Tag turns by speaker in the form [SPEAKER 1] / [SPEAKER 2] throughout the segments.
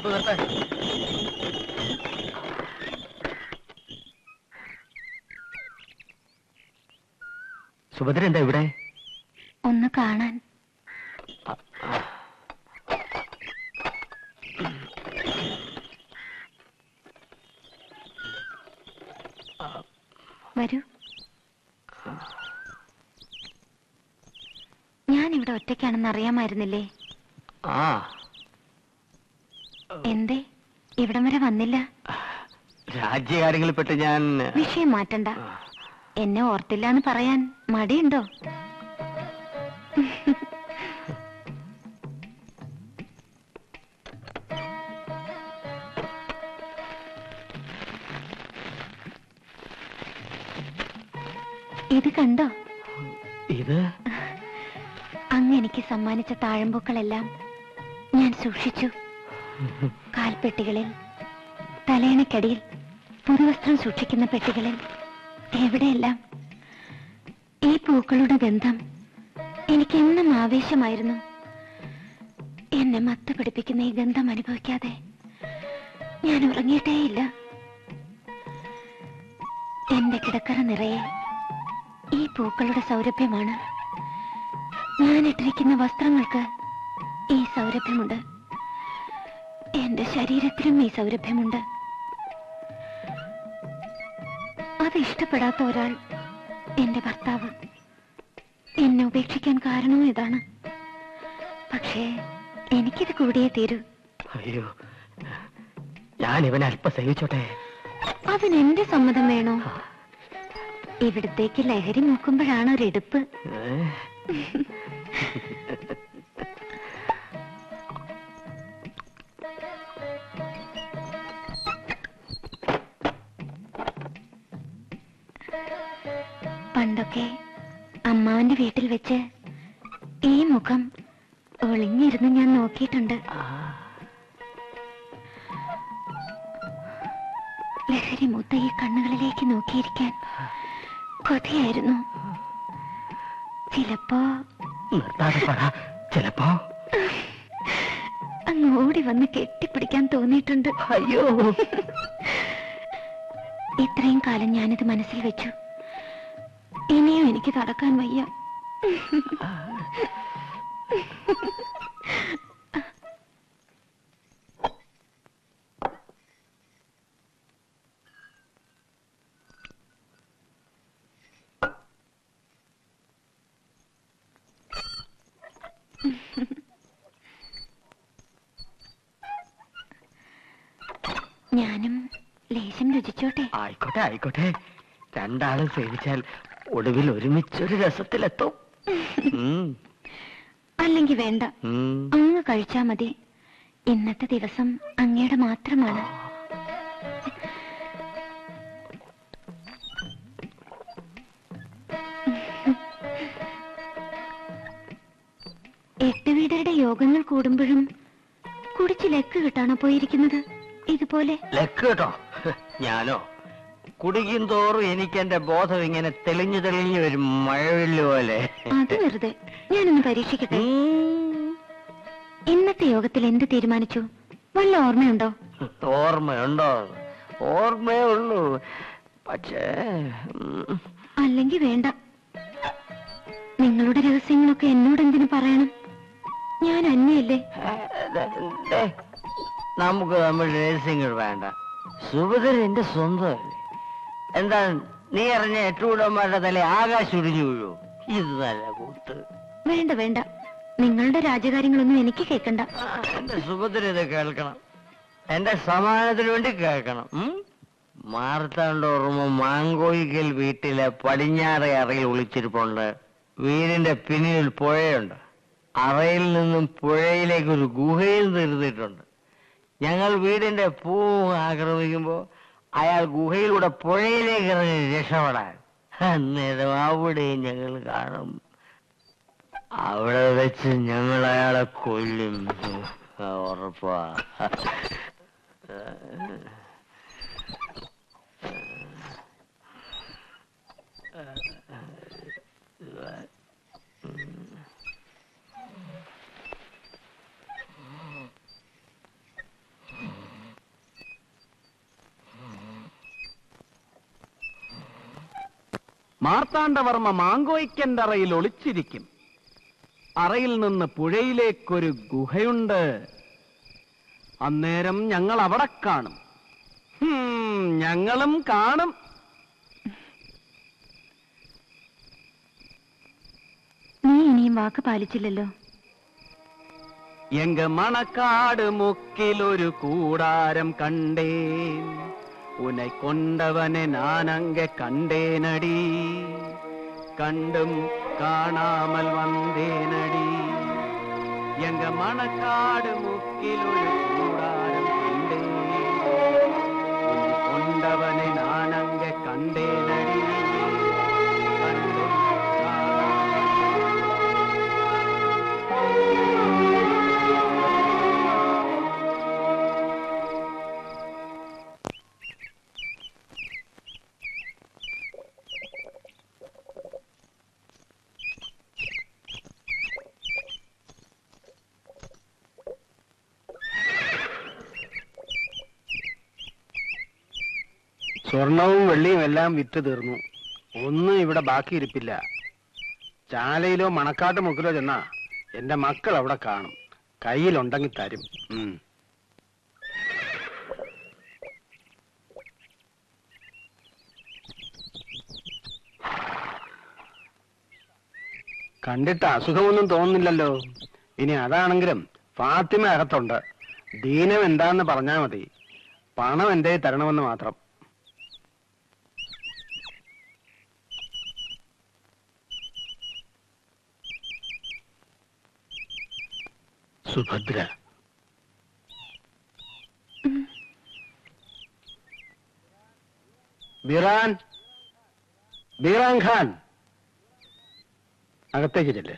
[SPEAKER 1] നിർത്ത. സുഭദ്ര എന്താ ഇവിടെ?
[SPEAKER 2] ഒന്ന് കാണാൻ. വരൂ. ഞാനിവിടെ ഒറ്റയ്ക്കാണെന്ന് അറിയാമായിരുന്നില്ലേ? എന്തേ ഇവിടം വരെ വന്നില്ല?
[SPEAKER 1] രാജ്യകാര്യങ്ങളിൽ പെട്ട് ഞാൻ.
[SPEAKER 2] വിഷയം മാറ്റണ്ട. എന്നെ ഓർത്തില്ല എന്ന് പറയാൻ മടിയുണ്ടോ? ഇത് കണ്ടോ?
[SPEAKER 1] ഇത്
[SPEAKER 2] അങ്ങ് എനിക്ക് സമ്മാനിച്ച താഴമ്പൂക്കളെല്ലാം ഞാൻ സൂക്ഷിച്ചു. കാൽപ്പെട്ടികളിൽ, തലയണക്കടിയിൽ, പുതുവസ്ത്രം സൂക്ഷിക്കുന്ന പെട്ടികളിൽ, എവിടെയെല്ലാം. ഈ പൂക്കളുടെ ഗന്ധം എനിക്ക് എന്നും ആവേശമായിരുന്നു. എന്നെ മത്ത് പിടിപ്പിക്കുന്ന ഈ ഗന്ധം അനുഭവിക്കാതെ ഞാൻ ഉറങ്ങിയിട്ടേയില്ല. എന്റെ കിടക്കറ നിറയെ ഈ പൂക്കളുടെ സൗരഭ്യമാണ്. ഞാൻ ഇട്ടിരിക്കുന്ന വസ്ത്രങ്ങൾക്ക് ഈ സൗരഭ്യമുണ്ട്. എന്റെ ശരീരത്തിലും ഈ സൗരഭ്യമുണ്ട്. അത് ഇഷ്ടപ്പെടാത്ത ഒരാൾ, എന്റെ ഭർത്താവ്, എന്നെ ഉപേക്ഷിക്കാൻ കാരണവും ഇതാണ്. പക്ഷേ എനിക്കിത് കൂടിയേ തീരൂ.
[SPEAKER 1] അയ്യോ, ഞാൻ ഇവനെ അല്പം സഹിച്ചോട്ടെ.
[SPEAKER 2] അതിനെന്റെ സമ്മതം വേണോ? ഇവിടത്തേക്ക് ലഹരി നോക്കുമ്പോഴാണ് ഒരെടുപ്പ്. പണ്ടൊക്കെ അമ്മാവന്റെ വീട്ടിൽ വെച്ച് ഈ മുഖം ഒളിഞ്ഞിരുന്ന് ഞാൻ നോക്കിയിട്ടുണ്ട്. ലഹരി മൂത്ത ഈ കണ്ണുകളിലേക്ക് നോക്കിയിരിക്കാൻ കൊതിയായിരുന്നു.
[SPEAKER 1] ചിലപ്പോ
[SPEAKER 2] അങ്ങ് ഓടി വന്ന് കെട്ടിപ്പിടിക്കാൻ തോന്നിയിട്ടുണ്ട്.
[SPEAKER 1] അയ്യോ,
[SPEAKER 2] ഇത്രയും കാലം ഞാനിത് മനസ്സിൽ വെച്ചു. ഇനിയും എനിക്ക് തടക്കാൻ വയ്യ. ഞാനും ലേശം രുചിച്ചോട്ടെ?
[SPEAKER 1] ആയിക്കോട്ടെ ആയിക്കോട്ടെ. രണ്ടാളും സേവിച്ചാൽ ഒടുവിൽ ഒരുമിച്ചൊരു രസത്തിലെത്തും.
[SPEAKER 2] അല്ലെങ്കിൽ വേണ്ട, അങ്ങ് കഴിച്ചാ മതി. ഇന്നത്തെ ദിവസം അങ്ങയുടെ മാത്രമാണ്. എട്ട് വീടരുടെ യോഗങ്ങൾ കൂടുമ്പോഴും കുടിച്ച് ലക്ക് കിട്ടാണോ പോയിരിക്കുന്നത്? ഇതുപോലെ
[SPEAKER 1] ലക്ക് കേട്ടോ. ഞാനോ കുടിക്കും തോറും എനിക്ക് എന്റെ ബോധം ഇങ്ങനെ തെളിഞ്ഞു തെളിഞ്ഞു വരും, മഴവില്ല് പോലെ.
[SPEAKER 2] അത് വെറുതെ. ഞാനൊന്ന് പരീക്ഷിക്കട്ടെ. ഇന്നത്തെ യോഗത്തിൽ എന്ത് തീരുമാനിച്ചു? വല്ല ഓർമ്മയുണ്ടോ?
[SPEAKER 1] ഓർമ്മയുണ്ടോ? ഓർമ്മയേ ഉള്ളൂ. പക്ഷേ
[SPEAKER 2] അല്ലെങ്കിൽ വേണ്ട. നിങ്ങളുടെ രഹസ്യങ്ങളൊക്കെ എന്നോട് എന്തിനു പറയണം? ഞാൻ അന്യല്ലേ.
[SPEAKER 1] നമുക്ക് നമ്മൾ രഹസ്യങ്ങൾ വേണ്ട. സുഭദ്ര എന്റെ സ്വന്തമല്ലേ. എന്താ നീ അറിഞ്ഞ എട്ടുകൂടന്മാരുടെ തല ആകാശം ഒടിഞ്ഞു വീഴൂ? ഇത് നല്ല കൂത്ത്.
[SPEAKER 2] വേണ്ട വേണ്ട, നിങ്ങളുടെ രാജകാര്യങ്ങളൊന്നും എനിക്ക് കേൾക്കണ്ട.
[SPEAKER 1] എന്റെ സുഭദ്ര ഇത് കേൾക്കണം. എന്റെ സമാധാനത്തിന് വേണ്ടി കേൾക്കണം. മാർത്താണ്ട് ഓർമ്മ മാങ്കോയിക്കൽ വീട്ടിലെ പടിഞ്ഞാറെ അറയിൽ ഒളിച്ചിരിപ്പുണ്ട്. വീടിന്റെ പിന്നിൽ പുഴയുണ്ട്. അറയിൽ നിന്നും പുഴയിലേക്ക് ഒരു ഗുഹയിൽ നിർത്തിയിട്ടുണ്ട്. ഞങ്ങൾ വീടിന്റെ പൂ ആക്രമിക്കുമ്പോ അയാൾ ഗുഹയിലൂടെ പുഴയിലേക്ക് ഇറങ്ങി രക്ഷപ്പെടാൻ. അന്നേരം അവിടെയും ഞങ്ങൾ കാണും. അവിടെ വെച്ച് ഞങ്ങൾ അയാളെ കൊല്ലും. ഉറപ്പാ.
[SPEAKER 3] മാർത്താണ്ഡവർമ്മ മാങ്കോയ്ക്കന്റെ അറയിൽ ഒളിച്ചിരിക്കും. അറയിൽ നിന്ന് പുഴയിലേക്കൊരു ഗുഹയുണ്ട്. അന്നേരം ഞങ്ങൾ അവിടെ കാണും. ഞങ്ങളും കാണും.
[SPEAKER 2] നീ ഇനിയും വാക്ക് പാലിച്ചില്ലല്ലോ.
[SPEAKER 3] എങ്ക മണക്കാട് മുക്കിലൊരു കൂടാരം കണ്ടേൻ, ഉനെ കൊണ്ടവനെ നാനങ്ക കണ്ടേനടി, കണ്ടും കാണാമൽ വന്നേനടി. എങ്ക മണക്കാട് മുക്കിലൊരു കൂടാരം കണ്ടേൻ, ഉനെ കൊണ്ടവനെ നാനങ്ക കണ്ടേനടി, കണ്ടും സ്വർണവും വെള്ളിയും എല്ലാം വിറ്റ് തീർന്നു. ഒന്നും ഇവിടെ ബാക്കിയിരിപ്പില്ല. ചാലയിലോ മണക്കാട്ട് മുക്കിലോ ചെന്നാ എന്റെ മക്കൾ അവിടെ കാണും. കയ്യിലുണ്ടെങ്കിൽ തരും. കണ്ടിട്ട് അസുഖമൊന്നും തോന്നുന്നില്ലല്ലോ. ഇനി അതാണെങ്കിലും ഫാത്തിമ അകത്തുണ്ട്. ദീനം എന്താന്ന് പറഞ്ഞാ മതി. പണം എന്റെ തരണമെന്ന് മാത്രം. സുഭദ്ര, ബീറാൻ ഖാൻ, അകത്തേക്ക് ചെല്ല്.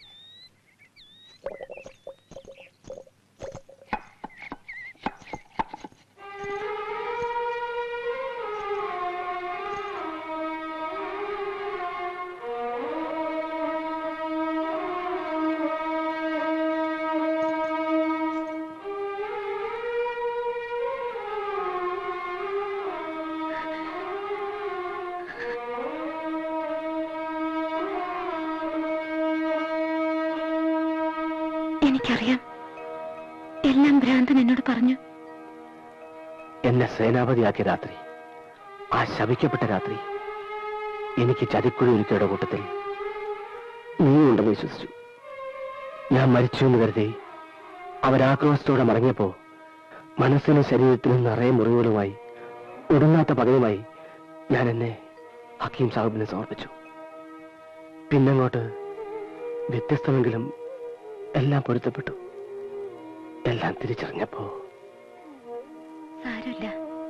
[SPEAKER 2] എനിക്കറിയാം, എല്ലാം ഭ്രാന്തൻ എന്നോട് പറഞ്ഞു.
[SPEAKER 3] എന്നെ സേനാപതിയാക്കിയ രാത്രി, ആ ശപിക്കപ്പെട്ട രാത്രി, എനിക്ക് ചതിക്കുഴി ഒരുക്കിയുടെ കൂട്ടത്തിൽ നീ ഉണ്ടെന്ന് വിശ്വസിച്ചു. ഞാൻ മരിച്ചു എന്ന് കരുതി അവരാക്രോശത്തോടെ മടങ്ങിയപ്പോ മനസ്സിനും ശരീരത്തിനും നിറയെ മുറിവുകളുമായി ഒടുങ്ങാത്ത പകയുമായി ഞാൻ എന്നെ ഹക്കീം സാഹിബിനെ സമർപ്പിച്ചു. പിന്നങ്ങോട്ട് വ്യത്യസ്തമെങ്കിലും എല്ലാം പൊരുത്തപ്പെട്ടു. എല്ലാം തിരിച്ചറിഞ്ഞപ്പോ
[SPEAKER 2] സാരമില്ല,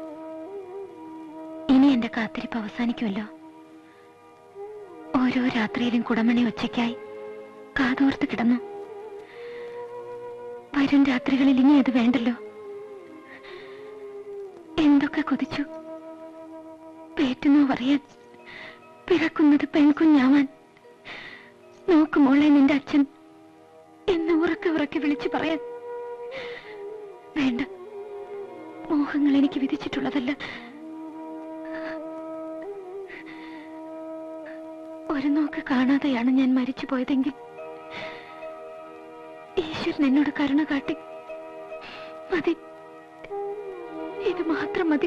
[SPEAKER 2] ഇനി എന്റെ കാത്തിരിപ്പ് അവസാനിക്കുമല്ലോ. ഓരോ രാത്രിയിലും കുടമണി ഒച്ചയ്ക്കായി കാതോർത്ത് കിടന്നു. വരും രാത്രികളിൽ ഇനി അത് വേണ്ടല്ലോ. എന്തൊക്കെ കൊതിച്ചു. പേറ്റുന്നു പറയാൻ, പിറക്കുന്നത് പെൺകുഞ്ഞാവാൻ, നോക്കുമോളെ നിന്റെ അച്ഛൻ എന്ന് ഉറക്കെ ഉറക്കെ വിളിച്ചു പറയാൻ. വേണ്ട, മോഹങ്ങൾ എനിക്ക് വിധിച്ചിട്ടുള്ളതല്ല. ഒരു നോക്ക് കാണാതെയാണ് ഞാൻ മരിച്ചു പോയതെങ്കിൽ ഈശ്വരൻ എന്നോട് കരുണ കാട്ടി. മതി, ഇത് മാത്രം മതി.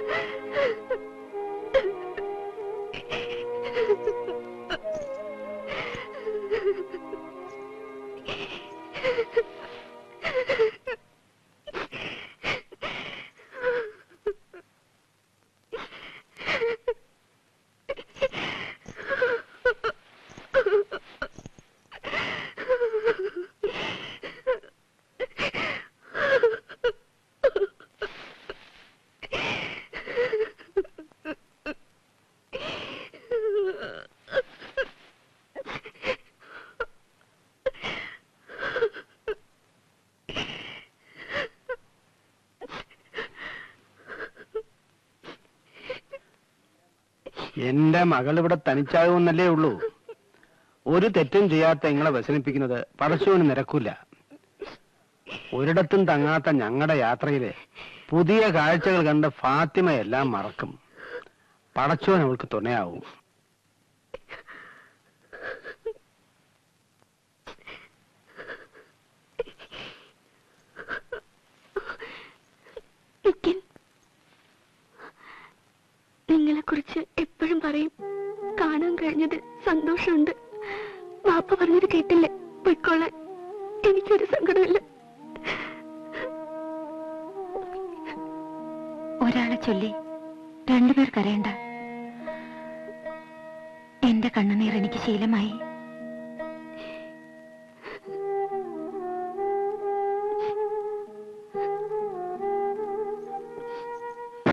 [SPEAKER 2] എന്റെ മകൾ ഇവിടെ തനിച്ചാകുമെന്നല്ലേ ഉള്ളൂ. ഒരു തെറ്റും ചെയ്യാത്ത നിങ്ങളെ വ്യസനിപ്പിക്കുന്നത് പടച്ചോന് നിരക്കൂല. ഒരിടത്തും തങ്ങാത്ത ഞങ്ങളുടെ യാത്രയിലെ പുതിയ കാഴ്ചകൾ കണ്ട് ഫാത്തിമയെല്ലാം മറക്കും. പടച്ചോൻ അവൾക്ക് തുണയാവും. കാണാൻ കഴിഞ്ഞതിൽ സന്തോഷമുണ്ട്. വാപ്പ പറഞ്ഞത് കേട്ടില്ലേ, പൊയ്ക്കോളാൻ. എനിക്കൊരു സങ്കടമില്ല. ഒരാളെ ചൊല്ലി രണ്ടുപേർ കരയണ്ട. എന്റെ കണ്ണുനീർ എനിക്ക് ശീലമായി.